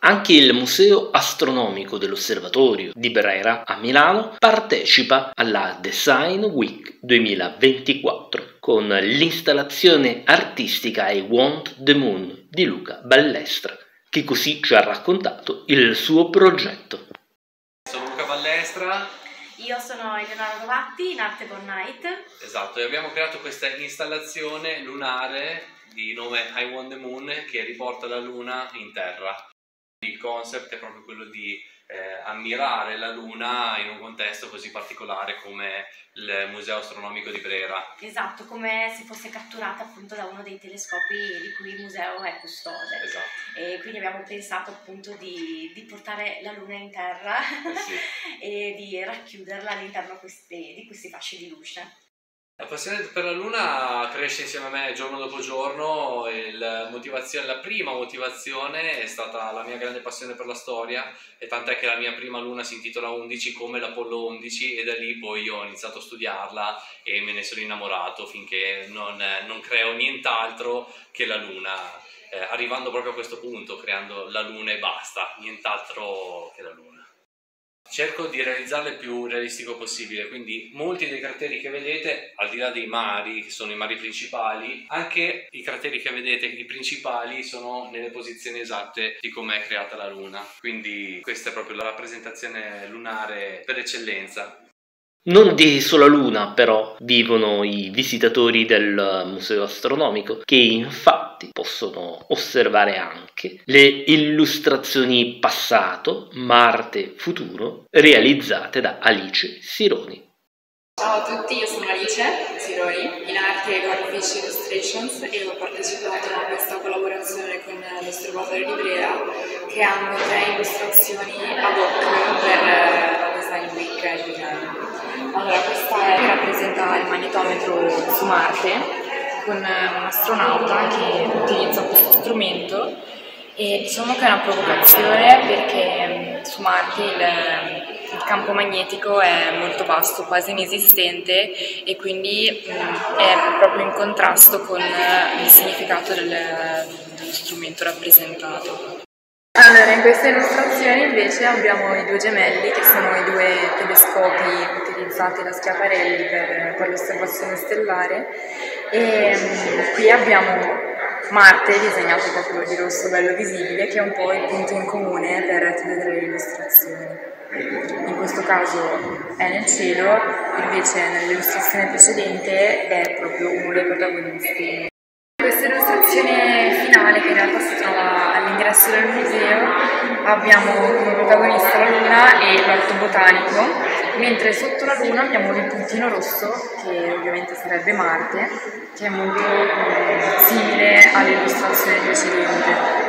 Anche il Museo Astronomico dell'Osservatorio di Brera a Milano partecipa alla Design Week 2024 con l'installazione artistica I Want the Moon di Luca Ballestra, che così ci ha raccontato il suo progetto. Sono Luca Ballestra. Io sono Eleonora Rovatti in Arte for Night. Esatto, e abbiamo creato questa installazione lunare di nome I Want the Moon che riporta la luna in terra. Il concept è proprio quello di ammirare la luna in un contesto così particolare come il Museo Astronomico di Brera. Esatto, come se fosse catturata appunto da uno dei telescopi di cui il museo è custode. Esatto. E quindi abbiamo pensato appunto di portare la luna in terra Sì. e di racchiuderla all'interno di questi fasci di luce. La passione per la luna cresce insieme a me giorno dopo giorno e la prima motivazione è stata la mia grande passione per la storia, e tant'è che la mia prima luna si intitola 11 come l'Apollo 11, e da lì poi io ho iniziato a studiarla e me ne sono innamorato finché non creo nient'altro che la luna, arrivando proprio a questo punto, creando la luna e basta, nient'altro che la luna. Cerco di realizzarle il più realistico possibile, quindi molti dei crateri che vedete, al di là dei mari, che sono i mari principali, anche i crateri che vedete, i principali, sono nelle posizioni esatte di come è creata la Luna. Quindi questa è proprio la rappresentazione lunare per eccellenza. Non di sola luna, però, vivono i visitatori del Museo Astronomico, che infatti possono osservare anche le illustrazioni passato, Marte, futuro, realizzate da Alice Sironi. Ciao a tutti, io sono Alice Sironi, in arte Goldfish Illustrations, e ho partecipato a questa collaborazione con l'Osservatorio di Brera, creando 3 illustrazioni ad hoc per la Design Week di Milano. Allora, questa rappresenta il magnetometro su Marte con un astronauta che utilizza questo strumento, e diciamo che è una provocazione perché su Marte il campo magnetico è molto basso, quasi inesistente, e quindi è proprio in contrasto con il significato dello strumento rappresentato. Allora, in queste illustrazioni invece abbiamo i 2 gemelli, che sono i 2 telescopi utilizzati da Schiaparelli per l'osservazione stellare, e qui abbiamo Marte disegnato proprio di rosso bello visibile, che è un po' il punto in comune per tutte le illustrazioni. In questo caso è nel cielo, invece nell'illustrazione precedente è proprio uno dei protagonisti. Questa illustrazione finale, che in realtà si trova all'ingresso del museo, abbiamo come protagonista la Luna e l'orto botanico, mentre sotto la Luna abbiamo il puntino rosso, che ovviamente sarebbe Marte, che è molto simile all'illustrazione precedente.